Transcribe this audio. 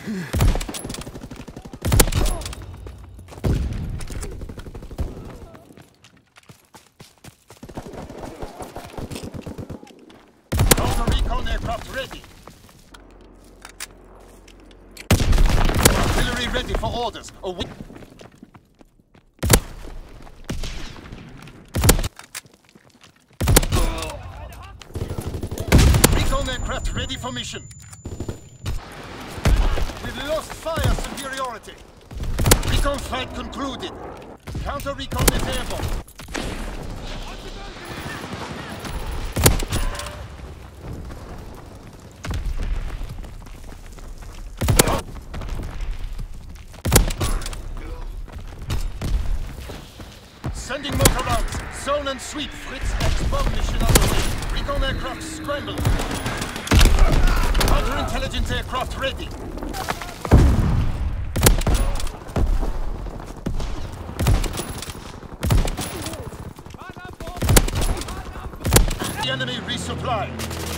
Counter-recon aircraft ready. Artillery ready for orders. Recon aircraft ready for mission. We've lost fire superiority. Recon flight concluded. Counter-recon is airborne. Sending motor rounds. Zone and sweep. Fritz X-bomb mission underway. Recon aircraft scramble. Counterintelligence aircraft ready. The enemy resupply.